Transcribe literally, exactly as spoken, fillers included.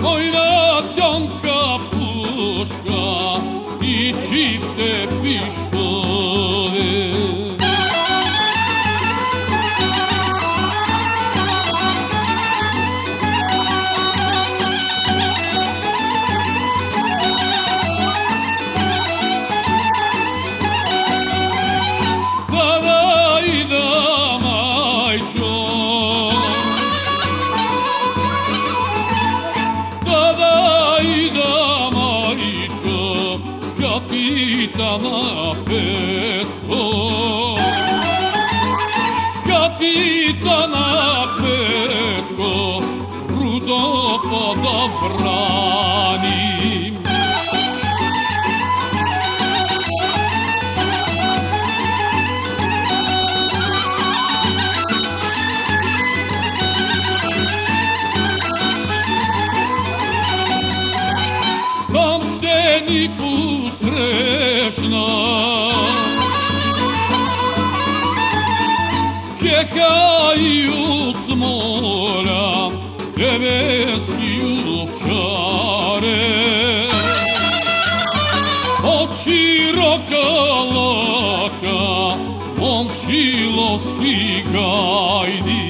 vojna tjonka puška i čifte pištole. Kapitana Petko, kapitana Petko, Rudopada branim. Kamšteniku srećna, kehaju cmora, tebeski lupčare. Od široka laka, momčilovski gajdi.